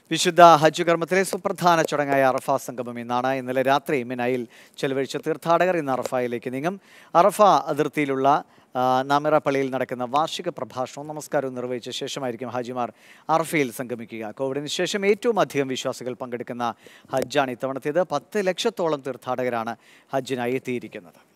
വിശുദ്ധ ഹജ്ജ് കർമ്മത്തിലെ സുപ്രധാന ചടങ്ങായ അറഫ സംഗമം ഇന്നാണ്. ഇന്നലെ രാത്രി മിനായിൽ ചെലവഴിച്ച തീർത്ഥാടകർ ഇന്ന് അറഫയിലേക്ക് നീങ്ങും. അറഫ അതിർത്തിയിലുള്ള നാമിറ പള്ളിയിൽ നടക്കുന്ന വാർഷിക പ്രഭാഷണവും നമസ്കാരവും നിർവഹിച്ച ശേഷമായിരിക്കും ഹാജിമാർ അറഫയിൽ സംഗമിക്കുക. കോവിഡിന് ശേഷം ഏറ്റവും അധികം വിശ്വാസികൾ പങ്കെടുക്കുന്ന ഹജ്ജാണ് ഇത്തവണത്തേത്. 10 ലക്ഷത്തോളം തീർത്ഥാടകരാണ് ഹജ്ജിനായി എത്തിയിരിക്കുന്നത്.